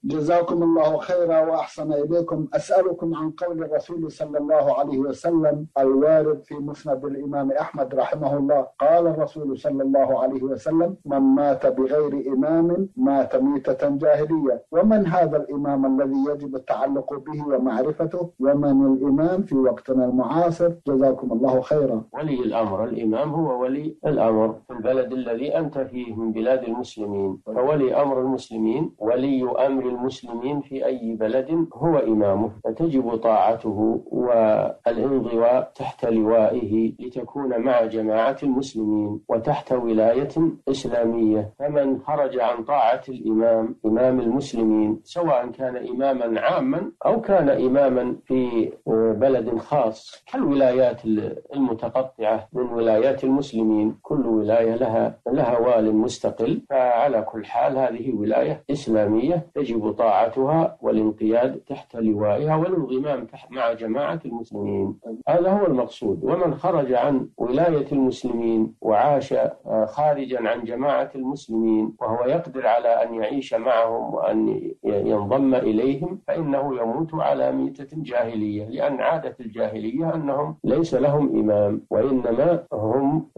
جزاكم الله خيرا وأحسن إليكم. أسألكم عن قول الرسول صلى الله عليه وسلم الوارد في مسند الإمام أحمد رحمه الله. قال الرسول صلى الله عليه وسلم: من مات بغير إمام مات ميتة جاهلية. ومن هذا الإمام الذي يجب التعلق به ومعرفته؟ ومن الإمام في وقتنا المعاصر؟ جزاكم الله خيرا. ولي الأمر، الإمام هو ولي الأمر في البلد الذي أنت فيه من بلاد المسلمين، فولي أمر المسلمين ولي أمر المسلمين في أي بلد هو إمامه، فتجب طاعته والانضواء تحت لوائه لتكون مع جماعة المسلمين وتحت ولاية إسلامية. فمن خرج عن طاعة الإمام إمام المسلمين سواء كان إماما عاما أو كان إماما في بلد خاص كالولايات المتقطعة من ولايات المسلمين، كل ولاية لها وال مستقل، فعلى كل حال هذه ولاية إسلامية تجب طاعتها والانقياد تحت لوائها والانضمام مع جماعة المسلمين. هذا هو المقصود. ومن خرج عن ولاية المسلمين وعاش خارجا عن جماعة المسلمين وهو يقدر على أن يعيش معهم وأن ينضم إليهم فإنه يموت على ميتة جاهلية، لأن عادة الجاهلية أنهم ليس لهم إمام وإنما هم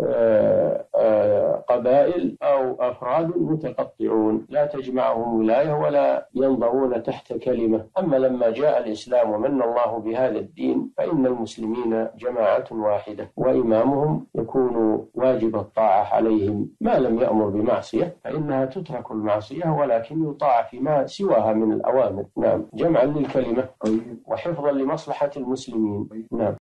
قبائل أو أفراد متقطعون لا تجمعهم ولاية ولا ينضوون تحت كلمة. أما لما جاء الإسلام ومن الله بهذا الدين فإن المسلمين جماعة واحدة وإمامهم يكون واجب الطاعة عليهم ما لم يأمر بمعصية، فإنها تترك المعصية ولكن يطاع فيما سواها من الأوامر. نعم، جمعا للكلمة وحفظا لمصلحة المسلمين. نعم.